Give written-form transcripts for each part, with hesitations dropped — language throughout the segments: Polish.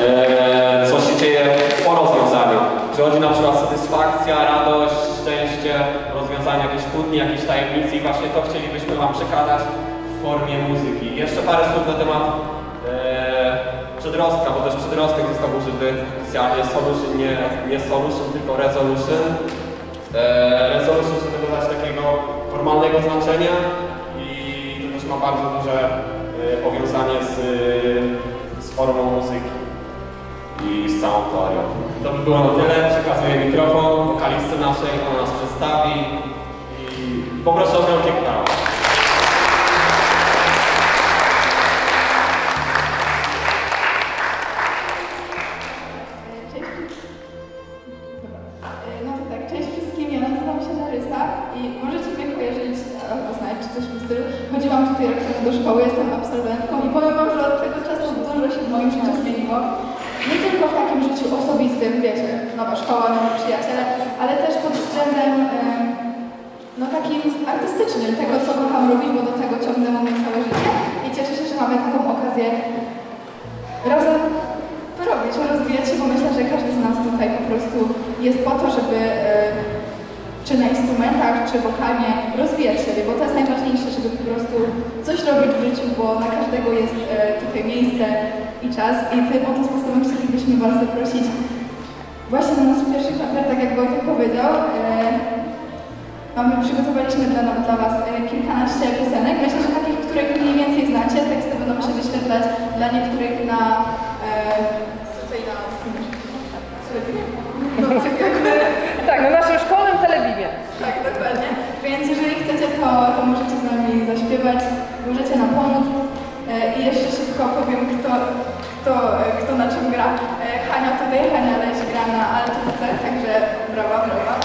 co się dzieje po rozwiązaniu. Przychodzi na przykład satysfakcja, radość, szczęście, rozwiązanie jakiejś kłótni, jakiejś tajemnicy i właśnie to chcielibyśmy Wam przekazać w formie muzyki. Jeszcze parę słów na temat przedrostka, bo też przedrostek został użyty specjalnie, solution, nie solution, tylko resolution. Resolution, żeby dodać takiego formalnego znaczenia i to też ma bardzo duże powiązanie z formą muzyki i z całą teorią. To by było na tyle. Przekazuję mikrofon wokalistce naszej, ona nas przedstawi i poproszę o wielkie brawa. No to tak, cześć wszystkim, ja nazywam się Larysa i możecie mnie kojarzyć albo znać, czy coś w tym stylu. Chodziłam tutaj rok temu do szkoły, jestem absolwentką i powiem Wam, że od tego czasu dużo się w moim życiu zmieniło. Nie tylko w takim życiu osobistym, wiecie, nowa szkoła, nowi przyjaciele, ale też pod względem no takim artystycznym, tego co kocham robić, bo do tego ciągnęło mnie całe życie i cieszę się, że mamy taką okazję razem robić, rozwijać się, bo myślę, że każdy z nas tutaj po prostu jest po to, żeby czy na instrumentach, czy wokalnie rozwijać siebie, bo to jest najważniejsze, żeby po prostu coś robić w życiu, bo na każdego jest tutaj miejsce i czas i tym oto sposobem chcielibyśmy Was zaprosić właśnie na nasz pierwszy koncert, tak jak Wojtek powiedział. Przygotowaliśmy dla Was kilkanaście piosenek. Myślę, że takich, których mniej więcej znacie, teksty będą się wyświetlać dla niektórych na tak, na naszym szkolnym telebimie. Tak, dokładnie. Więc jeżeli chcecie, to możecie z nami zaśpiewać, możecie nam pomóc. I jeszcze szybko powiem, kto na czym gra. Hania tutaj, Hania Leś gra na altówce, także brawa, brawa.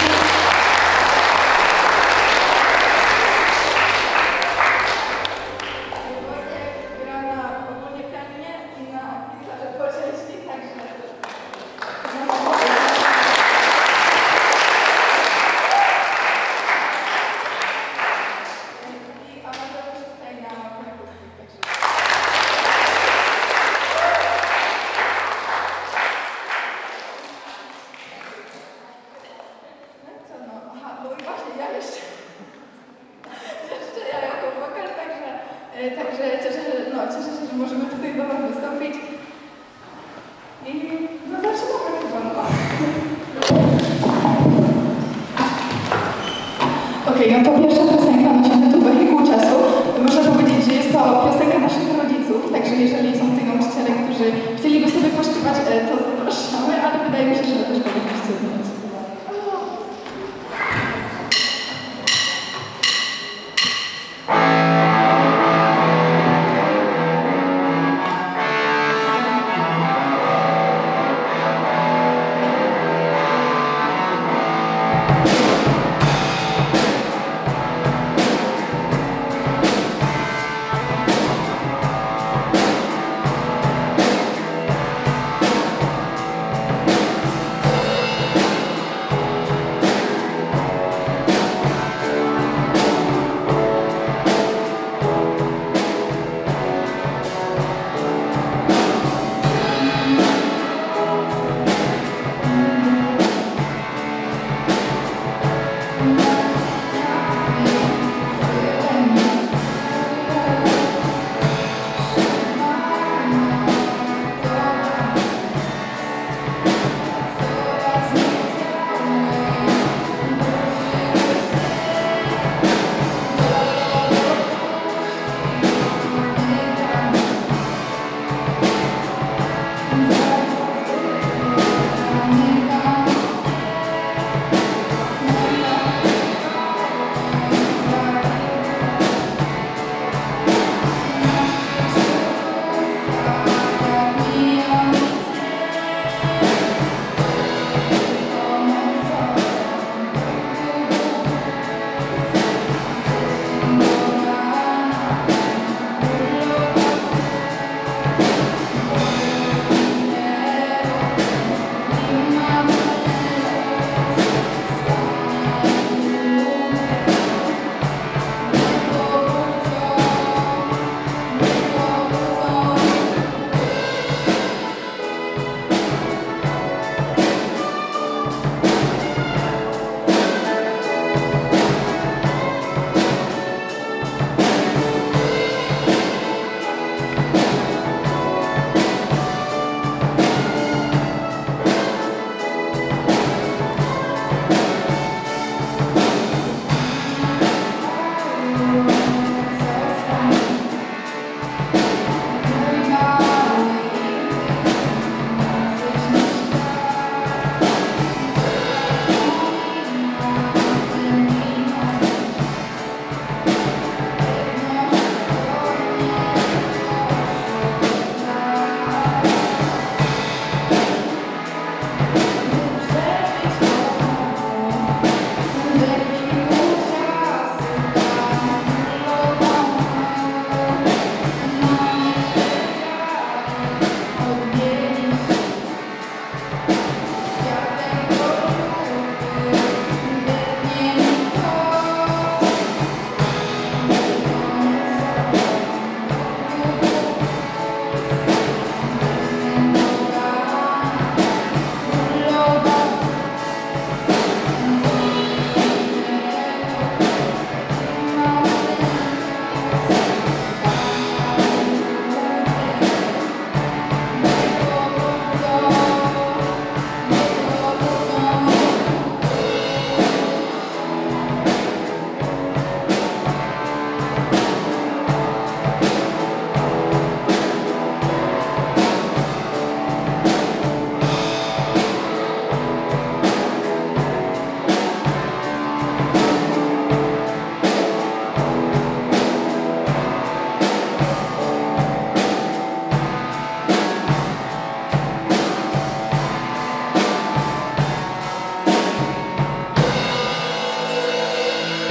Także cieszę się, że możemy tutaj do Was wystąpić. I no zaczynamy chyba. Okej, no to pierwsza piosenka nosi tytuł Wehikuł Czasu. Można powiedzieć, że jest to piosenka naszych rodziców, także jeżeli są tutaj nauczyciele, którzy chcieliby sobie pośpiewać, to zapraszamy, ale wydaje mi się, że też powinniście znać.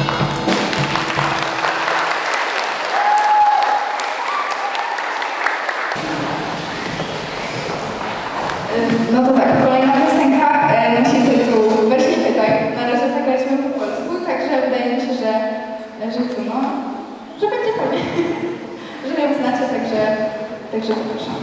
No to tak, kolejna piosenka nosi tytuł Weź nie pytaj. Na razie zagraliśmy po polsku, także wydaje mi się, że że będzie fajnie. Że ją znacie, także zapraszam.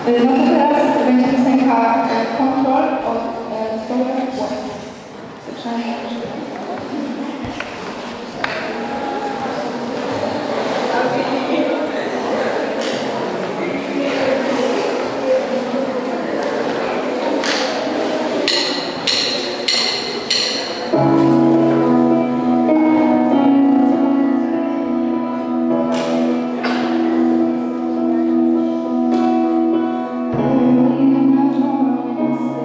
No to teraz będzie piosenka Control od Solar West. We are not always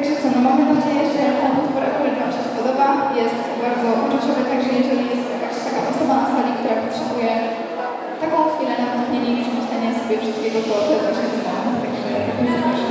Także co, no mamy nadzieję, że ten utwór akurat Wam się spodoba. Jest bardzo uczuciowy, także jeżeli jest jakaś taka osoba na sali, która potrzebuje taką chwilę na natchnienie i przemyślenia sobie wszystkiego, to jest właśnie ten moment. Także zapraszam.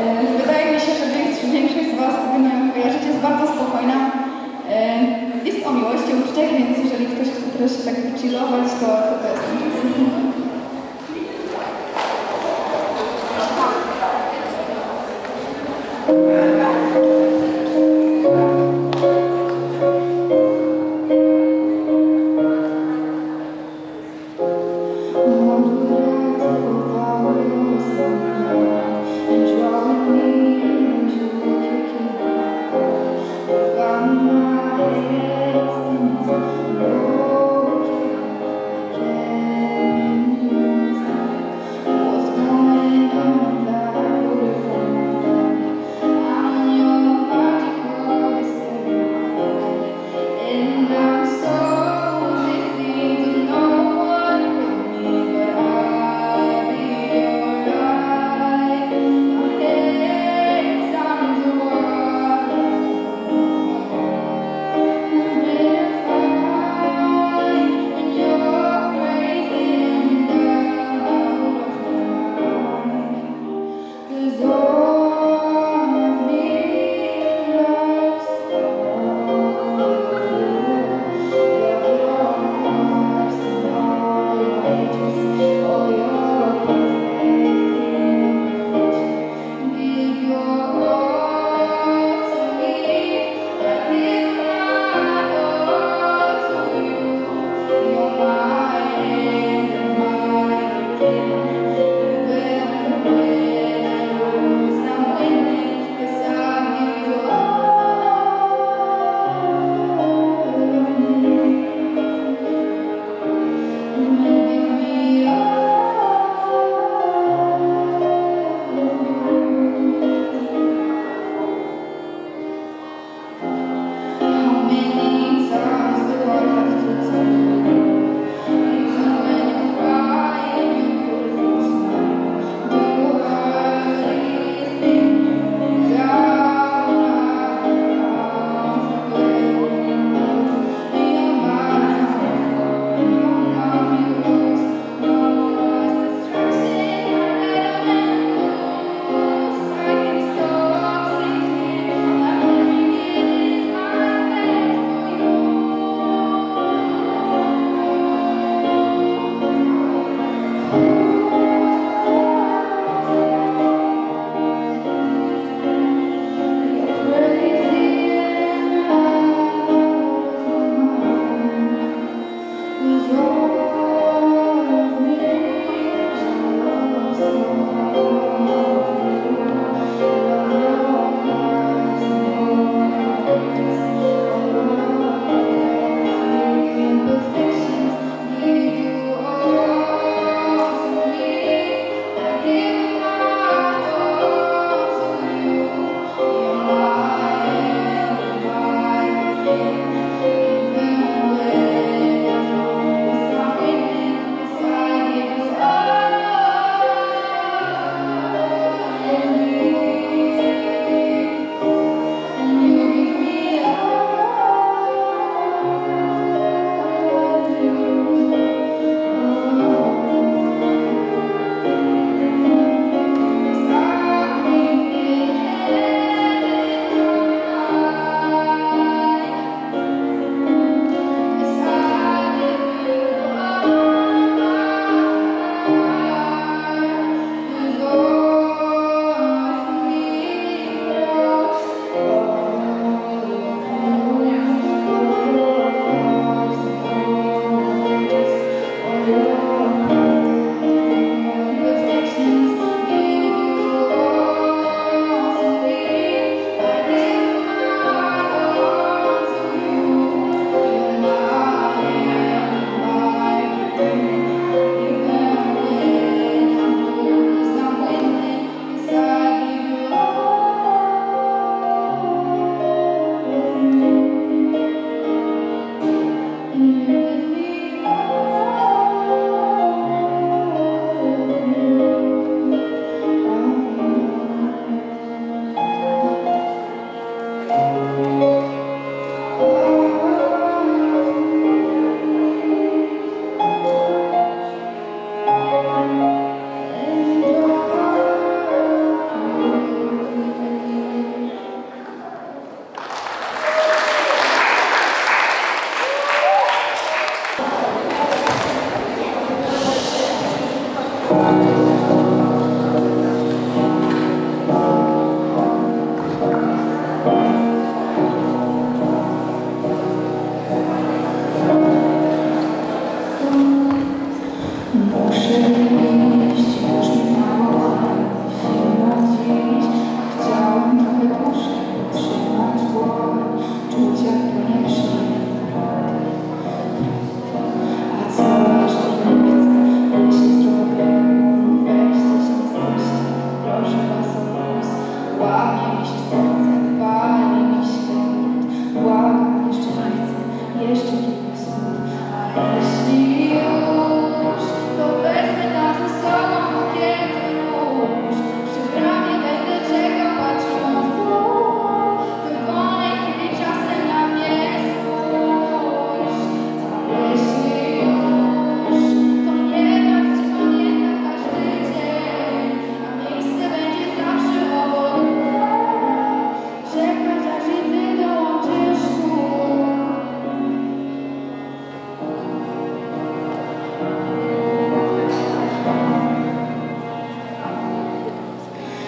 Wydaje mi się, że większość z Was, powinno ją kojarzyć, jest bardzo spokojna. Jest o miłości, uczuciach, więc jeżeli ktoś chce teraz się tak wychillować, to jest ten czas.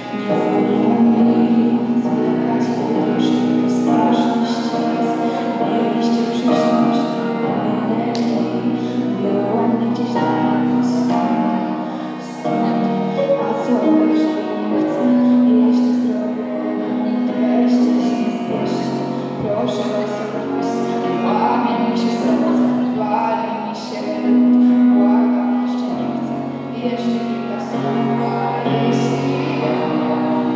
Nie wolno mi zwlekać, kiedy już to straszny ścisk. Mieliście przyjść, minęli. Było mnie gdzieś daleko stąd. A co jeżeli nie chcę? Jeśli zrobię, to weźcie się, nie spieszcie. Proszę was o luz. Łamie mi się serce, wali mi się lód. Błagam, jeszcze nie chcę. Jeszcze kilka słów, a jeśli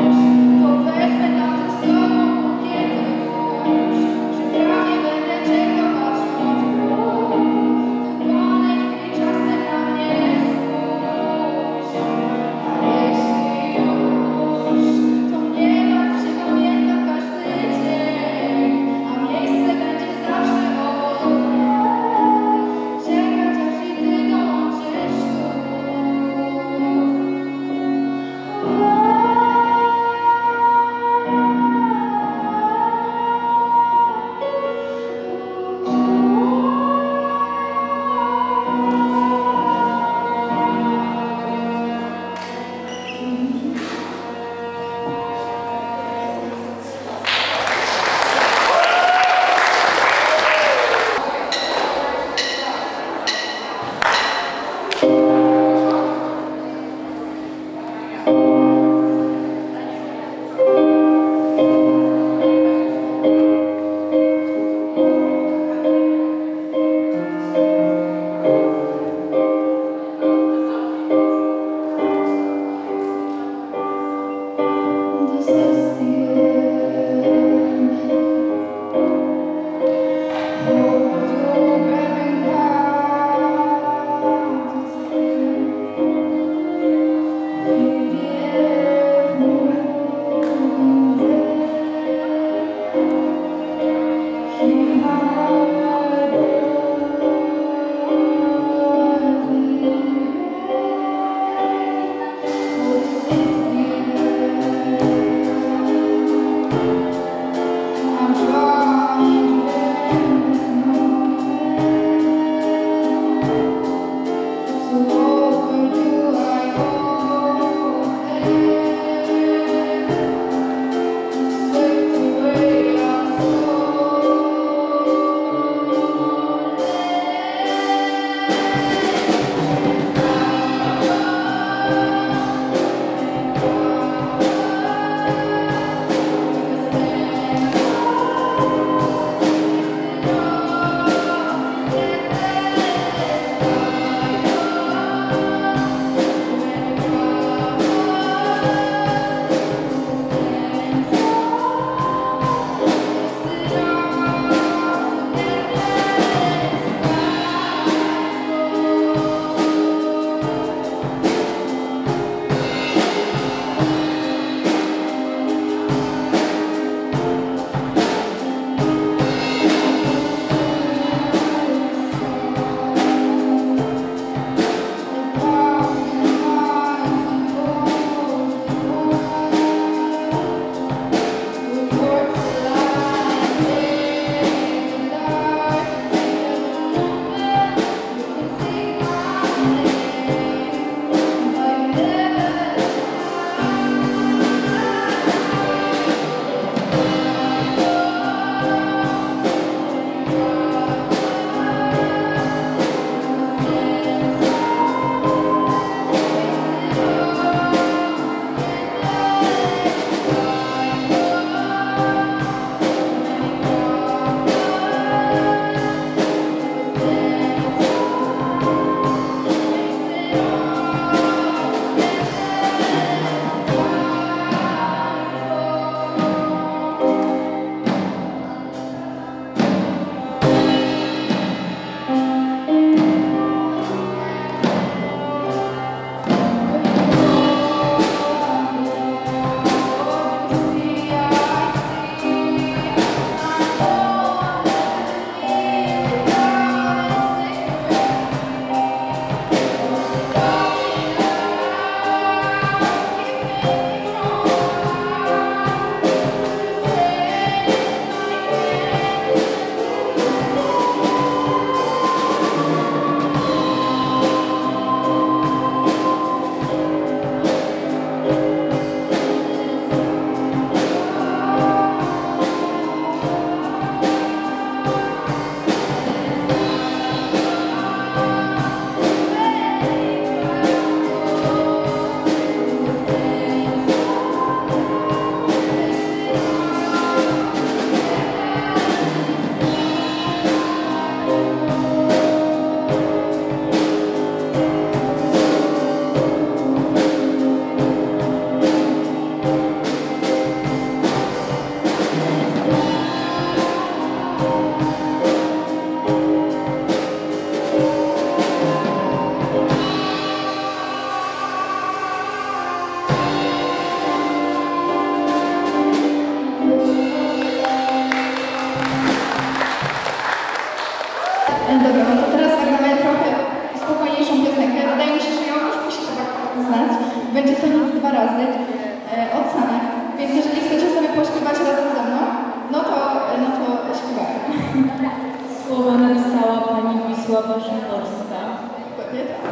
Dobra, no to teraz zagramy trochę spokojniejszą piosenkę. Wydaje mi się, że ją już musicie tak znać. Będzie to nic 2 razy od Sanek. Więc jeżeli chcecie sobie pośpiewać razem ze mną, no to śpiewamy. Słowa napisała pani Wisława Szymborska. Dokładnie tak.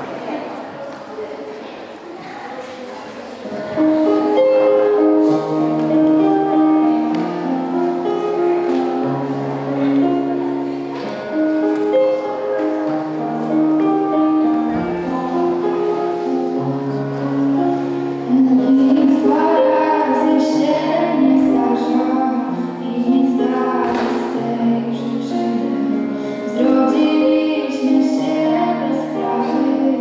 Zrodziliśmy się bez sprawy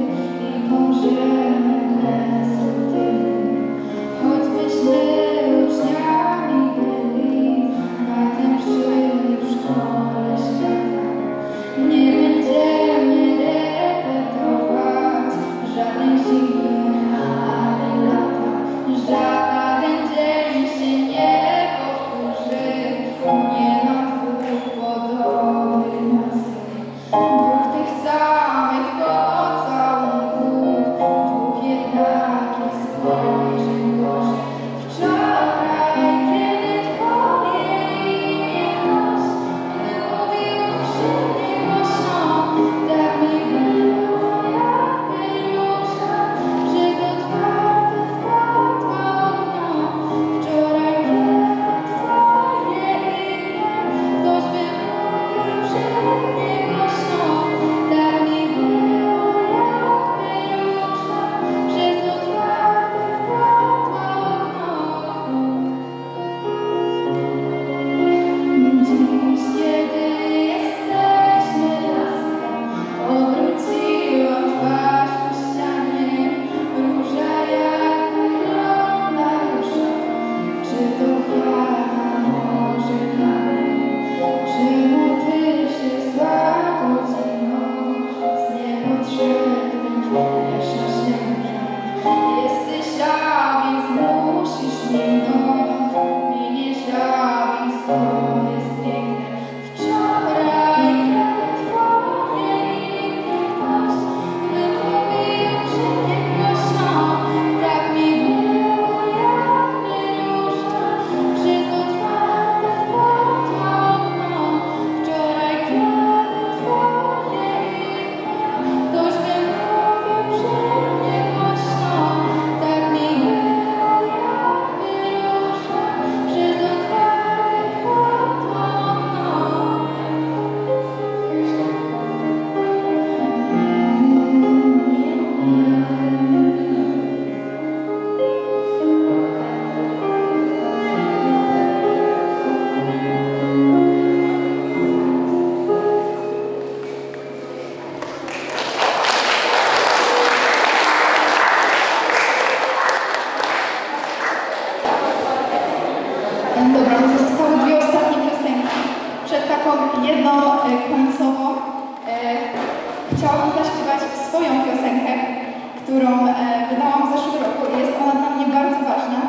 chciałam zaśpiewać swoją piosenkę, którą wydałam w zeszłym roku i jest ona dla mnie bardzo ważna.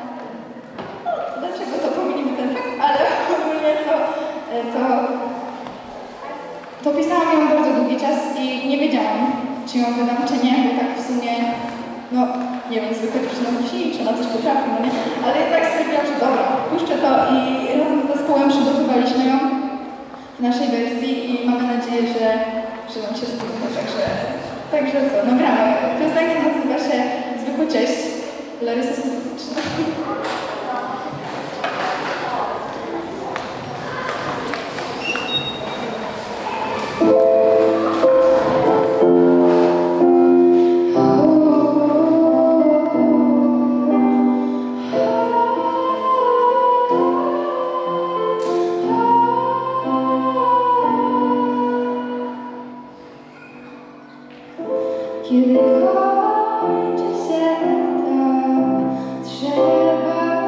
Dlaczego to pominimy ten fakt? Ale ogólnie to pisałam ją bardzo długi czas i nie wiedziałam, czy ją wydam, czy nie, bo tak w sumie, no nie wiem, zwykle czy na coś czy na coś potrafi, no nie? Ale jednak stwierdziłam, że dobra, puszczę to i razem z zespołem przygotowaliśmy ją w naszej wersji i mamy nadzieję, że nam się spodoba, także co, no gramy. Piosenka nazywa się Zwykły Cześć, Larysa Syntetyczna. Kiedy kończy się etap, trzeba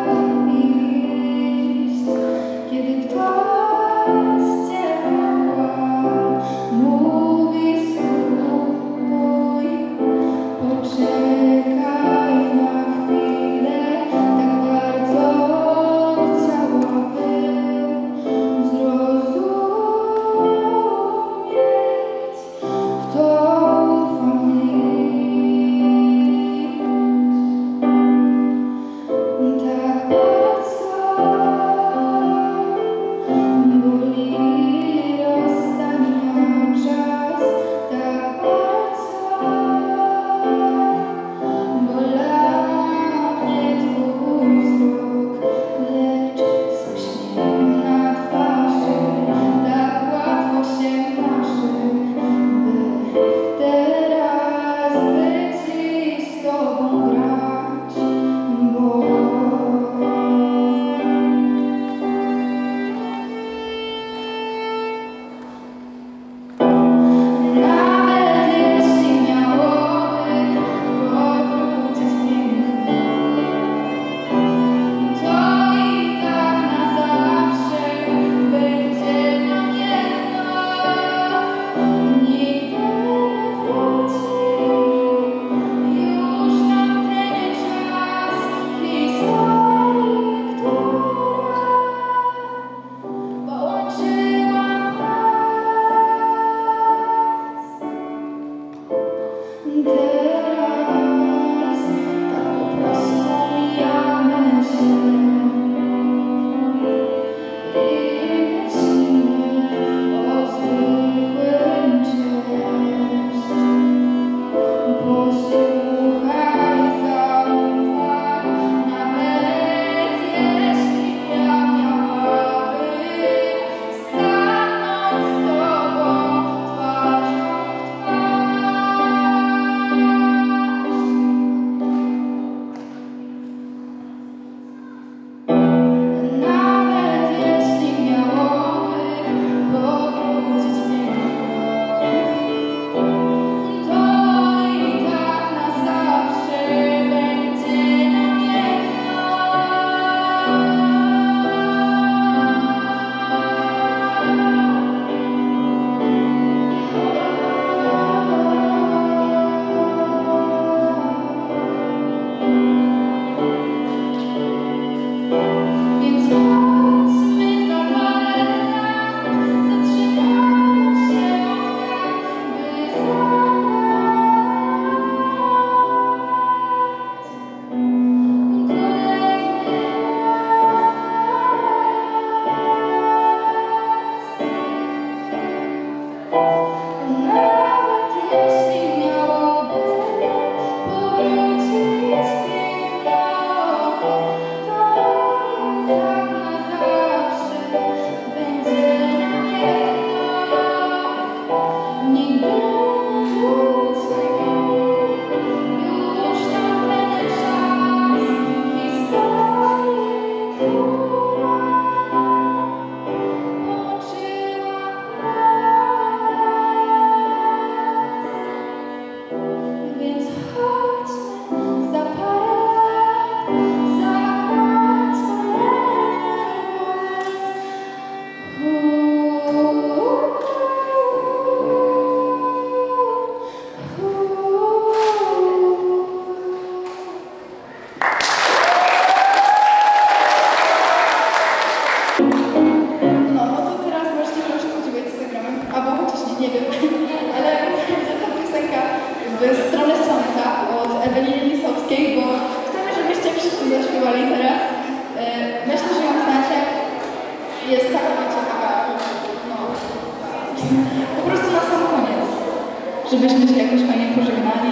Dua Litera. Myślę, że ją znacie. Jest taka, wiecie, taka, no, po prostu na sam koniec. Żebyśmy się jakoś fajnie pożegnali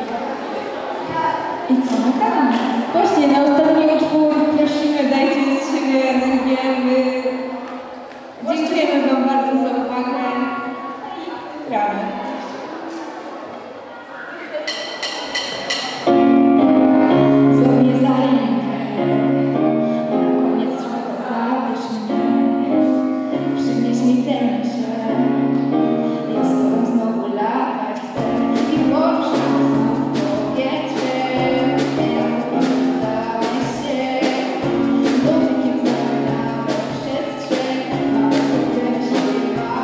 i co, nagramy. Właśnie, na ostatni utwór prosimy, dajcie z siebie energię. My dziękujemy Wam bardzo za uwagę i gramy. Złap mnie za rękę, na koniec świata zabierz mnie, przynieś mi tęczę, ja z tobą znowu latać chcę i poruszam sam w powietrze, ja zapowiadałeś się, dotykiem zabrałem przestrzeń, małe serce śpiewa,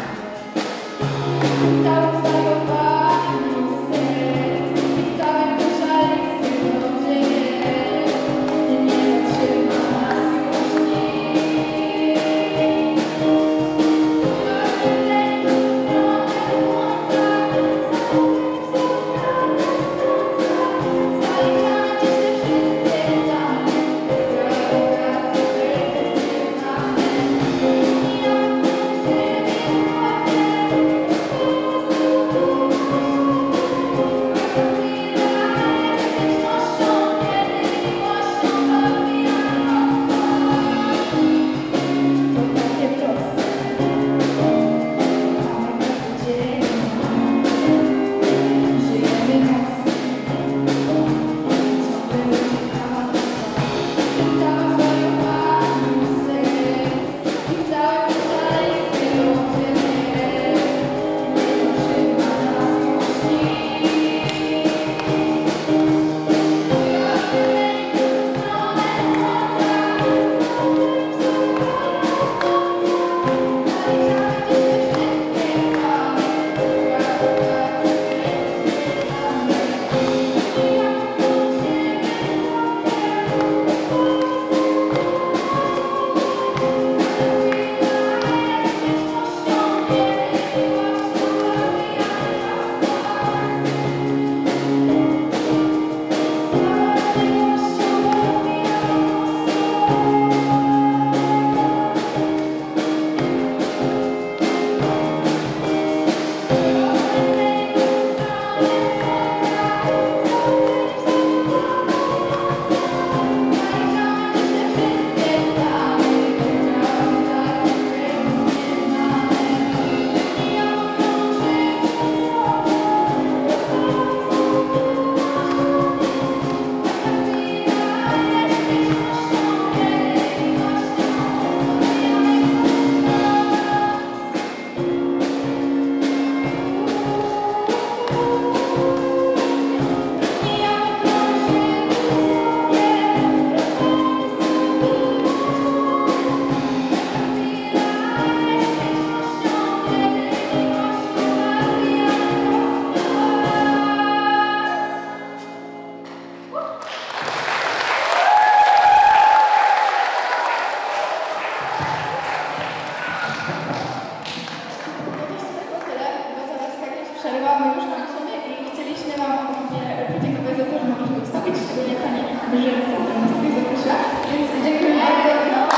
cały zwariowany serc i cały pożar z tego dzieje, nie zatrzyma nas już nikt. Przerwa, my już kończymy i chcieliśmy Wam podziękować za to, że mogliśmy wystąpić, szczególnie Pani Brzyżewica, która nas tutaj zaprosiła, więc dziękuję bardzo.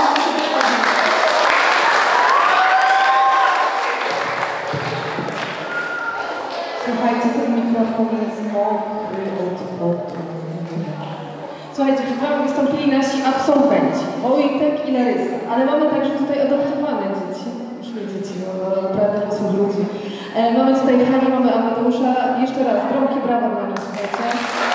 Słuchajcie, ten mikrofon jest mokry od potu. Słuchajcie, przed Wami wystąpili nasi absolwenci, Wojtek i Larysa, ale mamy także tutaj adoptowane dzieci. Już nie dzieci, no naprawdę dorosłych ludzi. Mamy tutaj Hanię, mamy Amadeusza. Jeszcze raz, gromkie brawa dla nich, słuchajcie.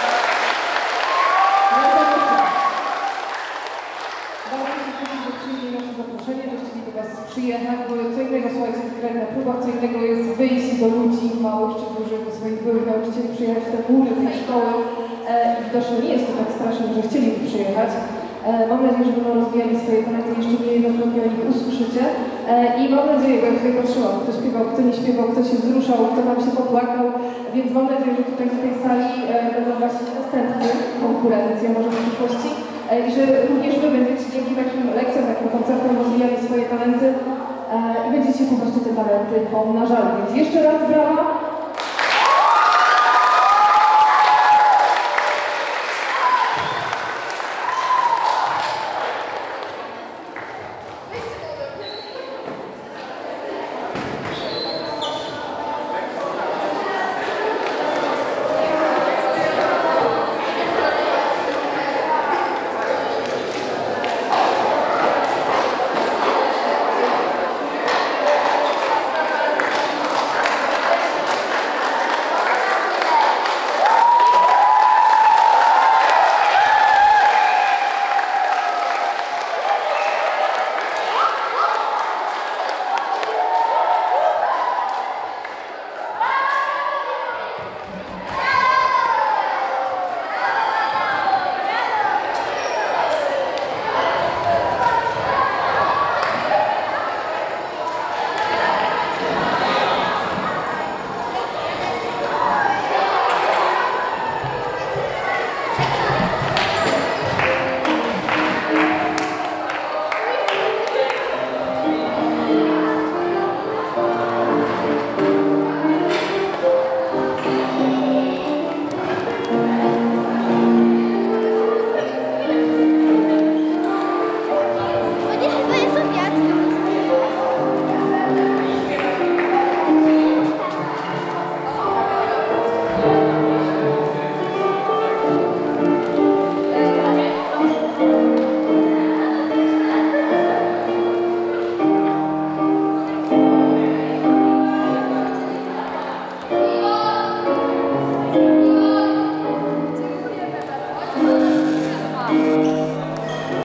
Bardzo się cieszę, że przyjęli nasze zaproszenie, że chcieli do Was przyjechać, bo co innego, słuchajcie, jest grać na próbach, co innego jest wyjść do ludzi małych czy dużych, do swoich byłych nauczycieli, przyjechać w te mury, w te szkoły. I widocznie nie jest to tak straszne, że chcieli tu przyjechać. Mam nadzieję, że będą rozwijali swoje talenty, jeszcze niejednokrotnie o nich usłyszycie. I mam nadzieję, bo ja tutaj patrzyłam, kto śpiewał, kto nie śpiewał, kto się wzruszał, kto nam się popłakał. Więc mam nadzieję, że tutaj w tej sali będą właśnie następcy konkurencji, a może w przyszłości. I że również Wy będziecie dzięki takim lekcjom, takim koncertom rozwijali swoje talenty i będziecie po prostu te talenty pomnażali. Więc jeszcze raz brawa.